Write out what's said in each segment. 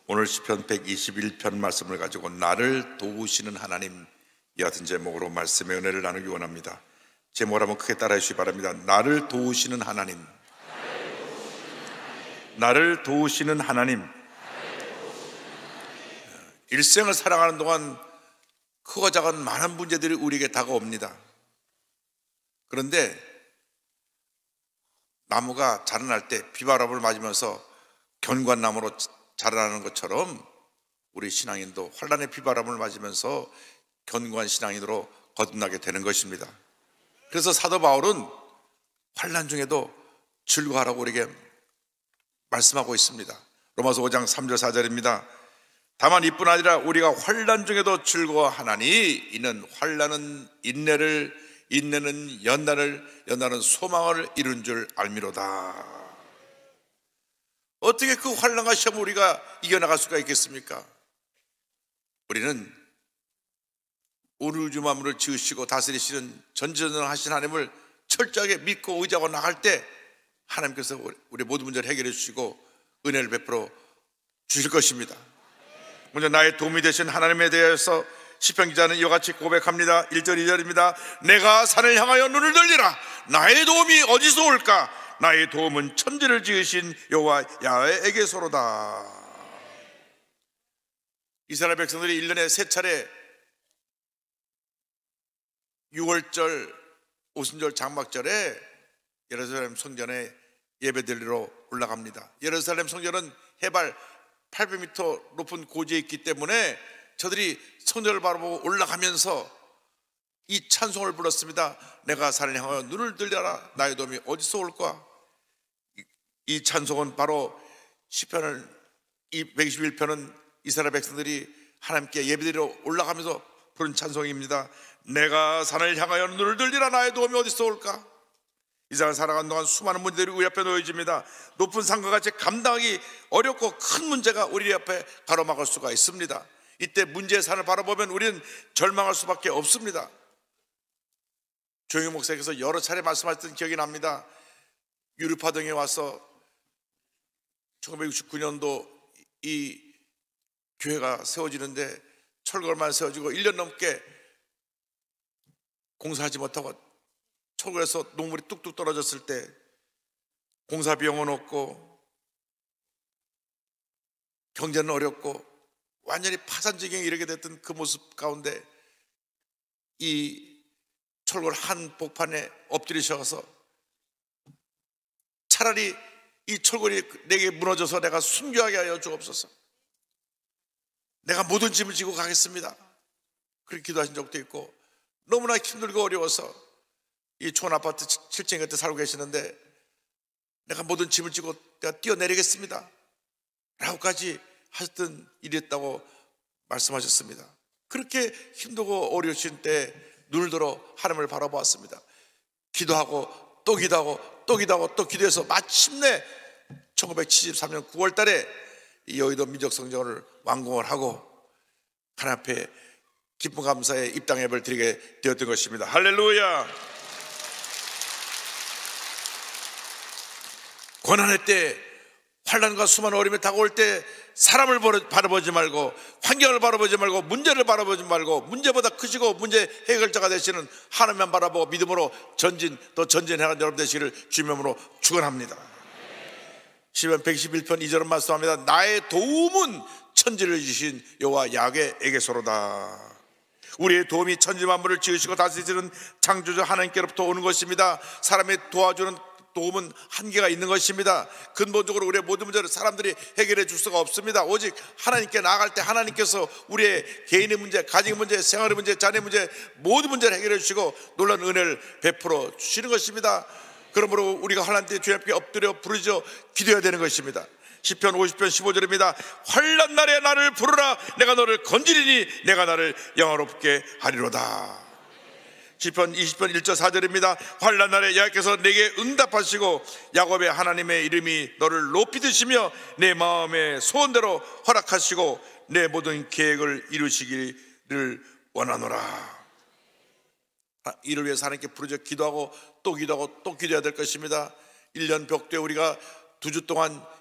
오늘 시편 121편 말씀을 가지고 나를 도우시는 하나님, 이 같은 제목으로 말씀의 은혜를 나누기 원합니다. 제목을 한번 크게 따라해 주시기 바랍니다. 나를 도우시는 하나님. 나를 도우시는 하나님. 일생을 살아가는 동안 크고 작은 많은 문제들이 우리에게 다가옵니다. 그런데 나무가 자라날 때 비바람을 맞으면서 견고한나무로 자라나는 것처럼 우리 신앙인도 환난의 비바람을 맞으면서 견고한 신앙인으로 거듭나게 되는 것입니다. 그래서 사도 바울은 환난 중에도 즐거워하라고 우리에게 말씀하고 있습니다. 로마서 5장 3절 4절입니다. 다만 이뿐 아니라 우리가 환난 중에도 즐거워하나니 이는 환난은 인내를, 인내는 연단을, 연단은 소망을 이룬 줄 알미로다. 어떻게 그 환난과 시험을 우리가 이겨나갈 수가 있겠습니까? 우리는 온 우주 만물을 지으시고 다스리시는 전지전능하신 하나님을 철저하게 믿고 의지하고 나갈 때 하나님께서 우리 모든 문제를 해결해 주시고 은혜를 베풀어 주실 것입니다. 먼저 나의 도움이 되신 하나님에 대해서 시편 기자는 이와 같이 고백합니다. 1절 2절입니다. 내가 산을 향하여 눈을 돌리라. 나의 도움이 어디서 올까? 나의 도움은 천지를 지으신 여호와 야훼에게서로다. 이스라엘 백성들이 1년에 3차례 6월절, 오순절, 장막절에 예루살렘 성전에 예배드리러 올라갑니다. 예루살렘 성전은 해발 800m 높은 고지에 있기 때문에 저들이 성전을 바라보고 올라가면서 이 찬송을 불렀습니다. 내가 산을 향하여 눈을 들려라. 나의 도움이 어디서 올까? 이 찬송은 바로 시편을, 이 121편은 이스라엘 백성들이 하나님께 예배드리러 올라가면서 부른 찬송입니다. 내가 산을 향하여 눈을 들리라. 나의 도움이 어디서 올까? 이 세상을 살아가는 동안 수많은 문제들이 우리 앞에 놓여집니다. 높은 산과 같이 감당하기 어렵고 큰 문제가 우리 앞에 가로막을 수가 있습니다. 이때 문제의 산을 바라보면 우리는 절망할 수밖에 없습니다. 조영희 목사께서 여러 차례 말씀하셨던 기억이 납니다. 유류파동에 와서 1969년도 이 교회가 세워지는데 철골만 세워지고 1년 넘게 공사하지 못하고 철골에서 녹물이 뚝뚝 떨어졌을 때 공사 비용은 없고 경제는 어렵고 완전히 파산지경에 이르게 됐던 그 모습 가운데 이 철골 한 복판에 엎드리셔서 차라리 이 철골이 내게 무너져서 내가 순교하게 하여 주옵소서. 내가 모든 짐을 지고 가겠습니다. 그렇게 기도하신 적도 있고 너무나 힘들고 어려워서 이 촌 아파트 7층 곁에 살고 계시는데 내가 모든 짐을 지고 내가 뛰어내리겠습니다 라고까지 하셨던 일이었다고 말씀하셨습니다. 그렇게 힘들고 어려우신 때 눈을 들어 하나님을 바라보았습니다. 기도하고 또 기도하고 또 기도하고 또 기도해서 마침내 1973년 9월 달에 이 여의도 민족성전을 완공을 하고 하나님 앞에 기쁨 감사의 입당 예배를 드리게 되었던 것입니다. 할렐루야. 고난의 때, 환난과 수많은 어려움이 다가올 때 사람을 바라보지 말고 환경을 바라보지 말고 문제를 바라보지 말고 문제보다 크시고 문제 해결자가 되시는 하나님만 바라보고 믿음으로 전진 또 전진하는 여러분 되시기를 주님으로 축원합니다. 시편 111편 2절은 말씀합니다. 나의 도움은 천지를 지으신 여호와 야훼에게서로다. 우리의 도움이 천지 만물을 지으시고 다스리시는 창조주 하나님께로부터 오는 것입니다. 사람이 도와주는 도움은 한계가 있는 것입니다. 근본적으로 우리의 모든 문제를 사람들이 해결해 줄 수가 없습니다. 오직 하나님께 나아갈 때 하나님께서 우리의 개인의 문제, 가정의 문제, 생활의 문제, 자녀의 문제 모든 문제를 해결해 주시고 놀라운 은혜를 베풀어 주시는 것입니다. 그러므로 우리가 하나님 때 주님 앞에 엎드려 부르짖어 기도해야 되는 것입니다. 시편 50편 15절입니다. 환난 날에 나를 부르라. 내가 너를 건지리니 내가 나를 영화롭게 하리로다. 시편 20편 1절 4절입니다. 환난 날에 여호와께서 내게 응답하시고 야곱의 하나님의 이름이 너를 높이 드시며 내 마음의 소원대로 허락하시고 내 모든 계획을 이루시기를 원하노라. 이를 위해서 하나님께 부르짖어 기도하고 또 기도하고 또 기도해야 될 것입니다. 1년 벽두에 우리가 2주 동안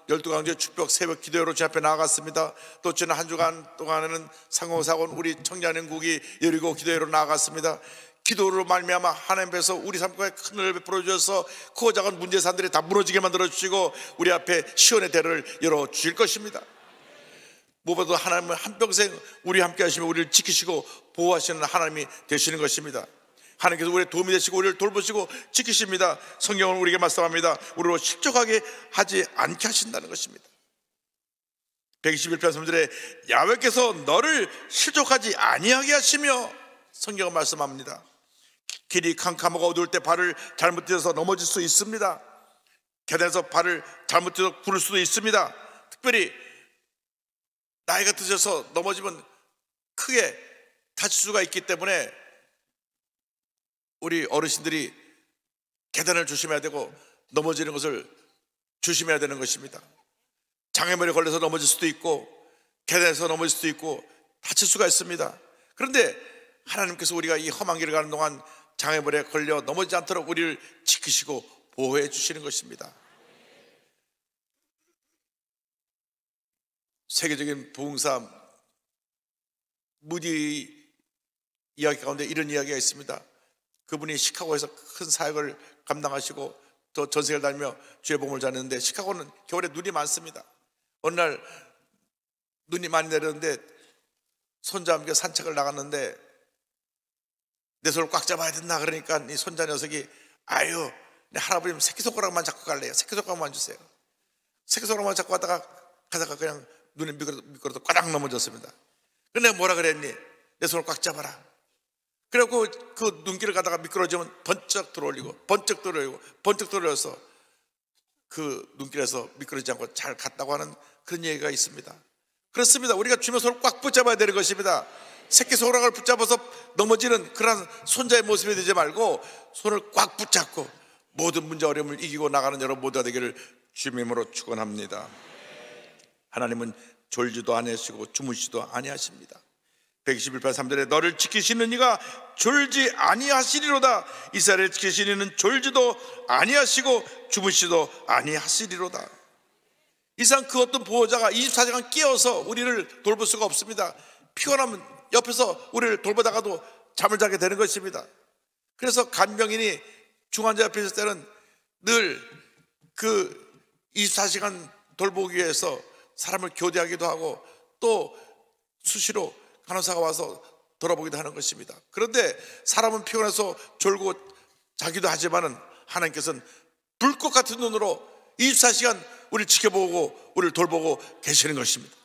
12강제 축복 새벽 기도회로 주 앞에 나아갔습니다. 또 지난 한 주간 동안에는 상공사건 우리 청년연구기 여리고 기도회로 나아갔습니다. 기도로 말미암아 하나님께서 우리 삶 가운데 큰 은혜를 베풀어 주셔서 크고 작은 문제산들이 다 무너지게 만들어 주시고 우리 앞에 시온의 대를 열어 주실 것입니다. 무엇보다도 하나님은 한평생 우리 함께 하시며 우리를 지키시고 보호하시는 하나님이 되시는 것입니다. 하나님께서 우리의 도움이 되시고 우리를 돌보시고 지키십니다. 성경은 우리에게 말씀합니다. 우리로 실족하게 하지 않게 하신다는 것입니다. 121편 3절에 야훼께서 너를 실족하지 아니하게 하시며, 성경은 말씀합니다. 길이 캄캄하고 어두울 때 발을 잘못 떼서 넘어질 수 있습니다. 계단에서 발을 잘못 떼서 구를 수도 있습니다. 특별히 나이가 드셔서 넘어지면 크게 다칠 수가 있기 때문에 우리 어르신들이 계단을 조심해야 되고 넘어지는 것을 조심해야 되는 것입니다. 장애물에 걸려서 넘어질 수도 있고 계단에서 넘어질 수도 있고 다칠 수가 있습니다. 그런데 하나님께서 우리가 이 험한 길을 가는 동안 장애물에 걸려 넘어지지 않도록 우리를 지키시고 보호해 주시는 것입니다. 세계적인 부흥사 무디 이야기 가운데 이런 이야기가 있습니다. 그분이 시카고에서 큰 사역을 감당하시고 또 전 세계를 다니며 주의 복음을 전했는데, 시카고는 겨울에 눈이 많습니다. 어느 날 눈이 많이 내렸는데 손자와 함께 산책을 나갔는데 내 손을 꽉 잡아야 된다 그러니까 이 손자 녀석이 아유 내 할아버님 새끼손가락만 잡고 갈래요. 새끼손가락만 주세요. 새끼손가락만 잡고 가다가 그냥 눈에 미끄러져 꽈당 넘어졌습니다. 근데 내가 뭐라 그랬니? 내 손을 꽉 잡아라. 그래갖고 그 눈길을 가다가 미끄러지면 번쩍 들어올리고 번쩍 들어올리고 번쩍 들어올려서 그 눈길에서 미끄러지지 않고 잘 갔다고 하는 그런 얘기가 있습니다. 그렇습니다. 우리가 주님의 손을 꽉 붙잡아야 되는 것입니다. 새끼손가락을 붙잡아서 넘어지는 그런 손자의 모습이 되지 말고 손을 꽉 붙잡고 모든 문제 어려움을 이기고 나가는 여러분 모두가 되기를 주님으로 축원합니다. 하나님은 졸지도 아니하시고 주무시도 아니하십니다. 121편 3절에 너를 지키시는 이가 졸지 아니하시리로다. 이스라엘을 지키시는 이는 졸지도 아니하시고 주무시도 아니하시리로다. 이상 그 어떤 보호자가 24시간 깨어서 우리를 돌볼 수가 없습니다. 피곤하면 옆에서 우리를 돌보다가도 잠을 자게 되는 것입니다. 그래서 간병인이 중환자 옆에 있을 때는 늘 그 24시간 돌보기 위해서 사람을 교대하기도 하고 또 수시로 간호사가 와서 돌아보기도 하는 것입니다. 그런데 사람은 피곤해서 졸고 자기도 하지만은 하나님께서는 불꽃 같은 눈으로 24시간 우리를 지켜보고 우리를 돌보고 계시는 것입니다.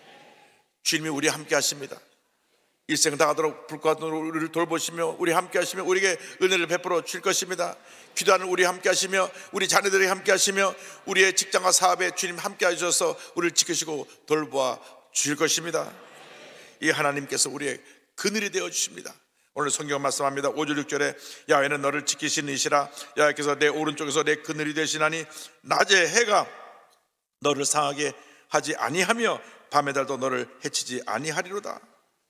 주님이 우리 함께 하십니다. 일생 다하도록 불꽃 같은 눈으로 우리를 돌보시며 우리 함께 하시며 우리에게 은혜를 베풀어 줄 것입니다. 기도하는 우리 함께 하시며 우리 자녀들이 함께 하시며 우리의 직장과 사업에 주님 함께 하셔서 우리를 지키시고 돌보아 주실 것입니다. 이 하나님께서 우리의 그늘이 되어 주십니다. 오늘 성경 말씀합니다. 5절 6절에 야훼는 너를 지키시는 이시라. 야훼께서 내 오른쪽에서 내 그늘이 되시나니 낮에 해가 너를 상하게 하지 아니하며 밤의 달도 너를 해치지 아니하리로다.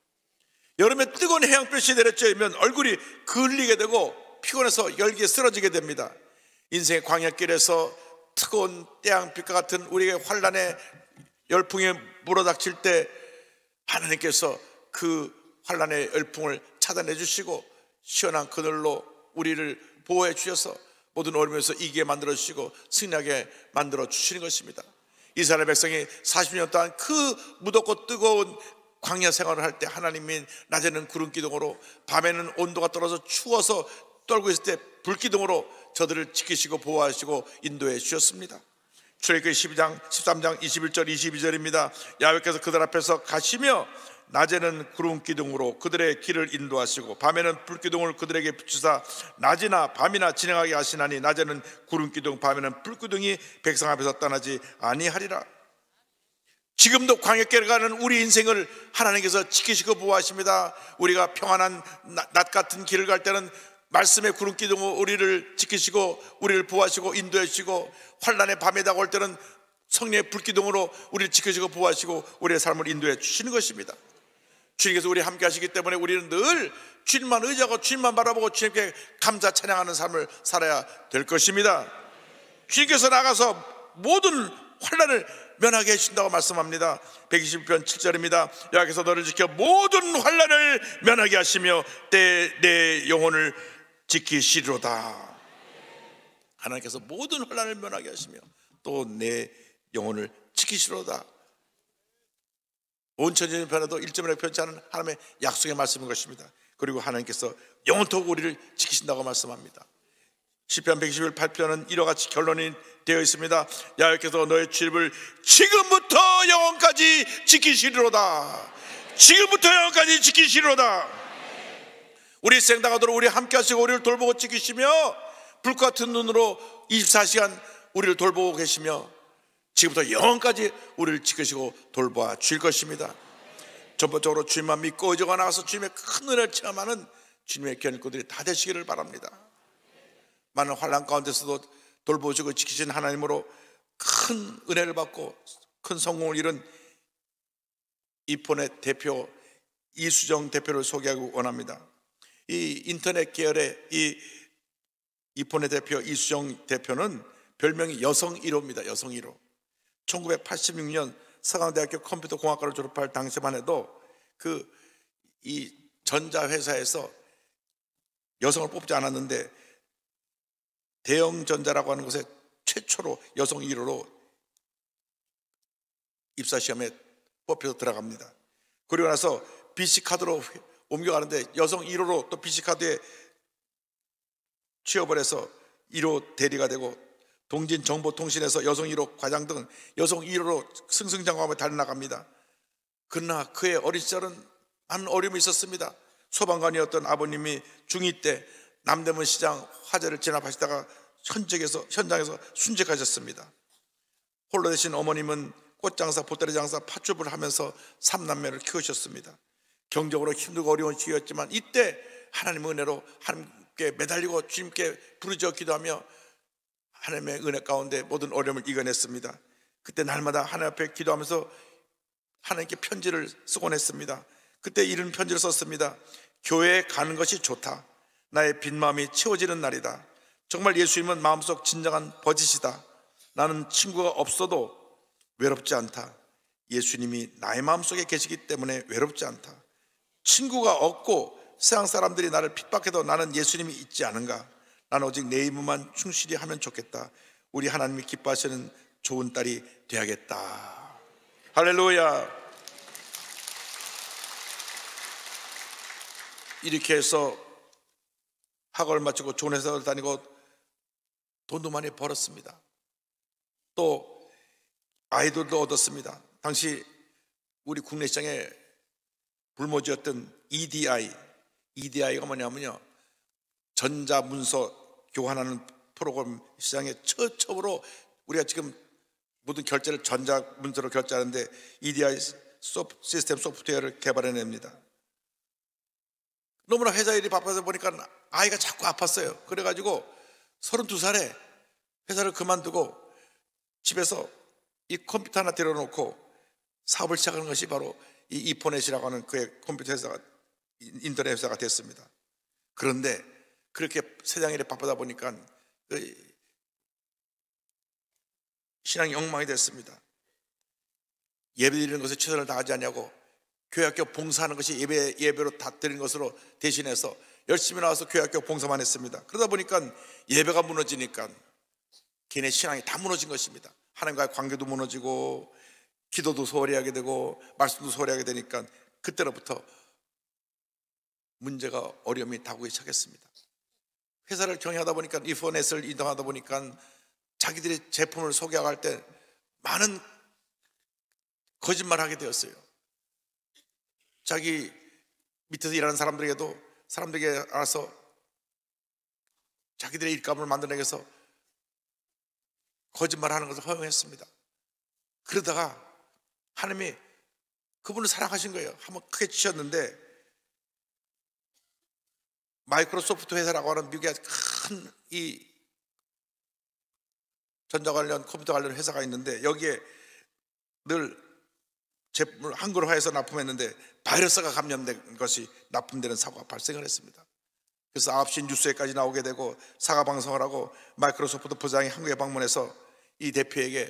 여름에 뜨거운 해양볕이 내려쬐면 얼굴이 그을리게 되고 피곤해서 열기에 쓰러지게 됩니다. 인생의 광야길에서 뜨거운 태양빛과 같은 우리에게 환란의 열풍에 물어닥칠 때 하나님께서 그 환란의 열풍을 차단해 주시고 시원한 그늘로 우리를 보호해 주셔서 모든 어려움에서 이기게 만들어 주시고 승리하게 만들어 주시는 것입니다. 이스라엘 백성이 40년 동안 그 무덥고 뜨거운 광야 생활을 할 때 하나님이 낮에는 구름 기둥으로 밤에는 온도가 떨어져 추워서 떨고 있을 때 불기둥으로 저들을 지키시고 보호하시고 인도해 주셨습니다. 출애굽기 12장 13장 21절 22절입니다. 야훼께서 그들 앞에서 가시며 낮에는 구름 기둥으로 그들의 길을 인도하시고 밤에는 불기둥을 그들에게 비추사 낮이나 밤이나 진행하게 하시나니 낮에는 구름 기둥 밤에는 불기둥이 백성 앞에서 떠나지 아니하리라. 지금도 광야길을 가는 우리 인생을 하나님께서 지키시고 보호하십니다. 우리가 평안한 낮 같은 길을 갈 때는 말씀의 구름 기둥으로 우리를 지키시고 우리를 보호하시고 인도해 주시고 환란의 밤에 다가올 때는 성령의 불기둥으로 우리를 지키시고 보호하시고 우리의 삶을 인도해 주시는 것입니다. 주님께서 우리 함께 하시기 때문에 우리는 늘 주님만 의지하고 주님만 바라보고 주님께 감사 찬양하는 삶을 살아야 될 것입니다. 주님께서 나가서 모든 환난을 면하게 해주신다고 말씀합니다. 121편 7절입니다. 여호와께서 너를 지켜 모든 환난을 면하게 하시며 때 내 영혼을 지키시리로다. 하나님께서 모든 환난을 면하게 하시며 또 내 영혼을 지키시리로다. 온 천지는 변해도 1.1도 변치 않은 하나님의 약속의 말씀인 것입니다. 그리고 하나님께서 영원토록 우리를 지키신다고 말씀합니다. 시편 121편은 이와 같이 결론이 되어 있습니다. 여호와께서 너의 출입을 지금부터 영원까지 지키시리로다. 지금부터 영원까지 지키시리로다. 우리 생당하도록 우리 함께 하시고 우리를 돌보고 지키시며 불과 같은 눈으로 24시간 우리를 돌보고 계시며 지금부터 영원까지 우리를 지키시고 돌보아 주실 것입니다. 전반적으로 주님만 믿고 의지가 나가서 주님의 큰 은혜를 체험하는 주님의 견인꾼들이 다 되시기를 바랍니다. 많은 환난 가운데서도 돌보시고 지키신 하나님으로 큰 은혜를 받고 큰 성공을 이룬 이폰의 대표 이수정 대표를 소개하고 원합니다. 이 인터넷 계열의 이폰의 대표 이수정 대표는 별명이 여성 1호입니다. 여성 1호. 1986년 서강대학교 컴퓨터공학과를 졸업할 당시만 해도 이 전자회사에서 여성을 뽑지 않았는데 대영전자라고 하는 곳에 최초로 여성 1호로 입사시험에 뽑혀서 들어갑니다. 그리고 나서 BC카드로 옮겨가는데 여성 1호로 또 BC카드에 취업을 해서 1호 대리가 되고 동진정보통신에서 여성 1호 과장 등 여성 1호로 승승장구하며 달려나갑니다. 그러나 그의 어린 시절은 많은 어려움이 있었습니다. 소방관이었던 아버님이 중2 때 남대문 시장 화재를 진압하시다가 현장에서 순직하셨습니다. 홀로 되신 어머님은 꽃장사, 보따리 장사, 팥죽을 하면서 3남매를 키우셨습니다. 경제적으로 힘들고 어려운 시기였지만 이때 하나님의 은혜로 하나님께 매달리고 주님께 부르짖어 기도하며 하나님의 은혜 가운데 모든 어려움을 이겨냈습니다. 그때 날마다 하나님 앞에 기도하면서 하나님께 편지를 쓰곤 했습니다. 그때 이런 편지를 썼습니다. 교회에 가는 것이 좋다. 나의 빈 마음이 채워지는 날이다. 정말 예수님은 마음속 진정한 버짓이다. 나는 친구가 없어도 외롭지 않다. 예수님이 나의 마음속에 계시기 때문에 외롭지 않다. 친구가 없고 세상 사람들이 나를 핍박해도 나는 예수님이 있지 않은가. 나는 오직 내 임무만 충실히 하면 좋겠다. 우리 하나님이 기뻐하시는 좋은 딸이 되야겠다. 할렐루야. 이렇게 해서 학원을 마치고 좋은 회사를 다니고 돈도 많이 벌었습니다. 또 아이돌도 얻었습니다. 당시 우리 국내 시장에 불모지였던 EDI가 뭐냐면요, 전자문서 교환하는 프로그램 시장에 처음으로 우리가 지금 모든 결제를 전자문서로 결제하는데 EDI 시스템 소프트웨어를 개발해냅니다. 너무나 회사 일이 바빠서 보니까 아이가 자꾸 아팠어요. 그래가지고 32살에 회사를 그만두고 집에서 이 컴퓨터 하나 들여놓고 사업을 시작하는 것이 바로 이 이포넷이라고 하는 그의 컴퓨터 회사가, 인터넷 회사가 됐습니다. 그런데 그렇게 세상 일에 바쁘다 보니까 신앙이 엉망이 됐습니다. 예배 드리는 것에 최선을 다하지 않냐고 교회학교 봉사하는 것이 예배로 다 드리는 것으로 대신해서 열심히 나와서 교회학교 봉사만 했습니다. 그러다 보니까 예배가 무너지니까 걔네 신앙이 다 무너진 것입니다. 하나님과의 관계도 무너지고 기도도 소홀히 하게 되고 말씀도 소홀히 하게 되니까 그때로부터 문제가 어려움이 다가오기 시작했습니다. 회사를 경영하다 보니까 이포넷을 이동하다 보니까 자기들이 제품을 소개할 때 많은 거짓말을 하게 되었어요. 자기 밑에서 일하는 사람들에게 알아서 자기들의 일감을 만들어내기 위해서 거짓말하는 것을 허용했습니다. 그러다가 하나님이 그분을 사랑하신 거예요. 한번 크게 치셨는데 마이크로소프트 회사라고 하는 미국의 큰 이 전자 관련 컴퓨터 관련 회사가 있는데 여기에 늘 제품을 한글화해서 납품했는데 바이러스가 감염된 것이 납품되는 사고가 발생을 했습니다. 그래서 9시 뉴스에까지 나오게 되고 사과 방송을 하고 마이크로소프트 부장이 한국에 방문해서 이 대표에게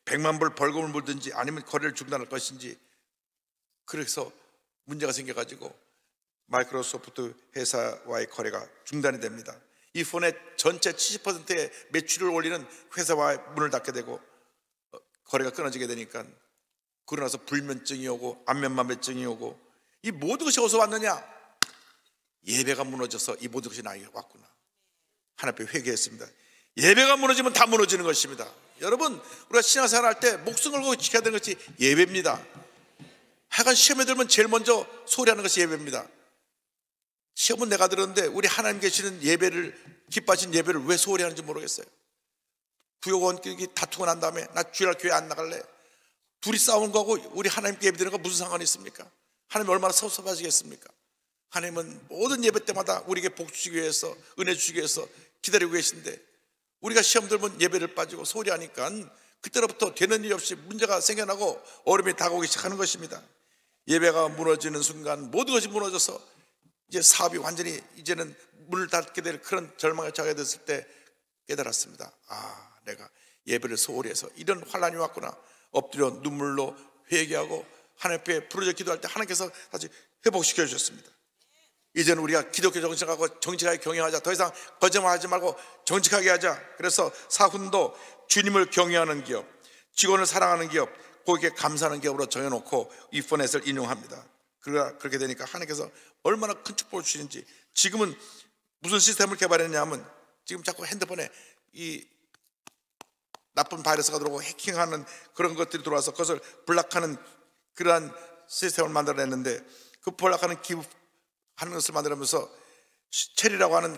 100만 불 벌금을 물든지 아니면 거래를 중단할 것인지, 그래서 문제가 생겨가지고 마이크로소프트 회사와의 거래가 중단이 됩니다. 이 폰의 전체 70%의 매출을 올리는 회사와 문을 닫게 되고 거래가 끊어지게 되니까, 그러고 나서 불면증이 오고 안면마비증이 오고, 이 모든 것이 어디서 왔느냐? 예배가 무너져서 이 모든 것이 나에게 왔구나. 하나님 앞에 회개했습니다. 예배가 무너지면 다 무너지는 것입니다. 여러분, 우리가 신앙생활 할 때 목숨 걸고 지켜야 되는 것이 예배입니다. 하여간 시험에 들면 제일 먼저 소리하는 것이 예배입니다. 시험은 내가 들었는데 우리 하나님 계시는 예배를, 기뻐하신 예배를 왜 소홀히 하는지 모르겠어요. 부역원끼리 다투고 난 다음에 나 주일날 교회 안 나갈래, 둘이 싸우는 거하고 우리 하나님께 예배 드리는 거 무슨 상관이 있습니까? 하나님 얼마나 섭섭하시겠습니까? 하나님은 모든 예배 때마다 우리에게 복 주시기 위해서, 은혜 주시기 위해서 기다리고 계신데, 우리가 시험 들면 예배를 빠지고 소홀히 하니까 그때로부터 되는 일 없이 문제가 생겨나고 어려움이 다가오기 시작하는 것입니다. 예배가 무너지는 순간 모든 것이 무너져서 이제 사업이 완전히 이제는 문을 닫게 될 그런 절망에 처하게 됐을 때 깨달았습니다. 아, 내가 예배를 소홀히 해서 이런 환난이 왔구나. 엎드려 눈물로 회개하고 하나님 앞에 부르짖어 기도할 때 하나님께서 다시 회복시켜 주셨습니다. 이제는 우리가 기독교 정직하고 정직하게 경영하자. 더 이상 거짓말하지 말고 정직하게 하자. 그래서 사훈도 주님을 경외하는 기업, 직원을 사랑하는 기업, 고객에 감사하는 기업으로 정해놓고 이 포넷을 인용합니다. 그렇게 되니까 하나님께서 얼마나 큰 축복을 주시는지. 지금은 무슨 시스템을 개발했냐 하면, 지금 자꾸 핸드폰에 이 나쁜 바이러스가 들어오고 해킹하는 그런 것들이 들어와서 그것을 블락하는 그러한 시스템을 만들어냈는데, 그 블락하는 기부하는 것을 만들면서 체리라고 하는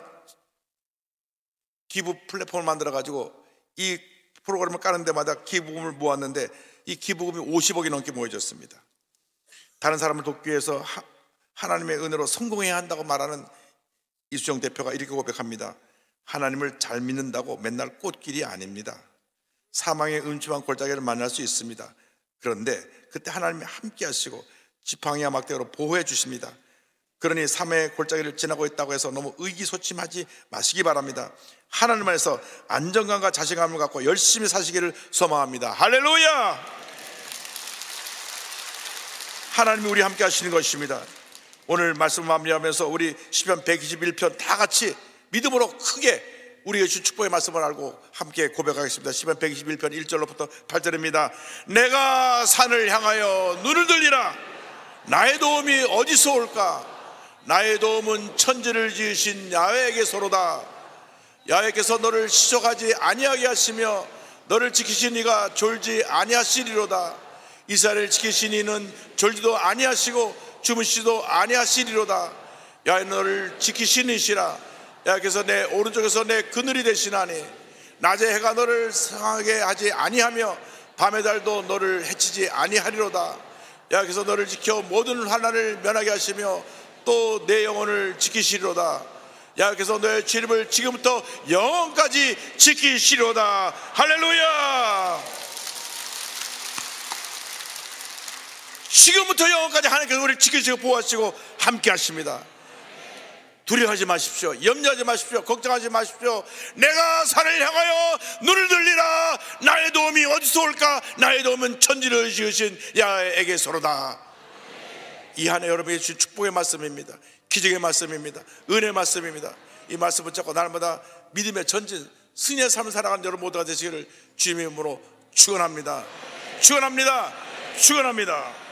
기부 플랫폼을 만들어가지고 이 프로그램을 까는 데마다 기부금을 모았는데, 이 기부금이 50억이 넘게 모여졌습니다. 다른 사람을 돕기 위해서 하나님의 은혜로 성공해야 한다고 말하는 이수정 대표가 이렇게 고백합니다. 하나님을 잘 믿는다고 맨날 꽃길이 아닙니다. 사망의 음침한 골짜기를 만날 수 있습니다. 그런데 그때 하나님이 함께 하시고 지팡이와 막대기로 보호해 주십니다. 그러니 삶의 골짜기를 지나고 있다고 해서 너무 의기소침하지 마시기 바랍니다. 하나님 안에서 안정감과 자신감을 갖고 열심히 사시기를 소망합니다. 할렐루야! 하나님이 우리 함께 하시는 것입니다. 오늘 말씀 마무리하면서 우리 시편 121편 다 같이 믿음으로 크게 우리의 주 축복의 말씀을 알고 함께 고백하겠습니다. 시편 121편 1절로부터 8절입니다. 내가 산을 향하여 눈을 들리라. 나의 도움이 어디서 올까? 나의 도움은 천지를 지으신 야훼에게서로다. 야훼께서 너를 시족하지 아니하게 하시며 너를 지키신 이가 졸지 아니하시리로다. 이스라엘을 지키신 이는 졸지도 아니하시고 주무시지도 아니하시리로다. 야훼 너를 지키신 이시라. 야훼께서 내 오른쪽에서 내 그늘이 되시나니 낮에 해가 너를 상하게 하지 아니하며 밤의 달도 너를 해치지 아니하리로다. 야훼께서 너를 지켜 모든 환난을 면하게 하시며 또 내 영혼을 지키시리로다. 야훼께서 너의 죄를 지금부터 영원까지 지키시리로다. 할렐루야! 지금부터 영원까지 하나님께서 우리를 지키시고 보호하시고 함께 하십니다. 두려워하지 마십시오. 염려하지 마십시오. 걱정하지 마십시오. 내가 산을 향하여 눈을 들리라. 나의 도움이 어디서 올까? 나의 도움은 천지를 지으신 야훼에게서로다. 이 한 해 여러분의 주 축복의 말씀입니다. 기적의 말씀입니다. 은혜의 말씀입니다. 이 말씀 붙잡고 날마다 믿음의 전진 승리의 삶을 살아가는 여러분 모두가 되시기를 주님의 이름으로 축원합니다. 축원합니다. 축원합니다.